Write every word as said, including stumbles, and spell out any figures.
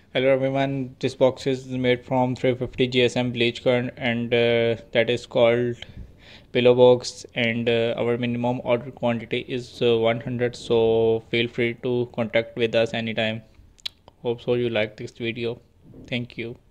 Hello everyone, this box is made from three fifty G S M bleach current and uh, that is called pillow box, and uh, our minimum order quantity is uh, one hundred, so feel free to contact with us anytime. Hope so you like this video. Thank you.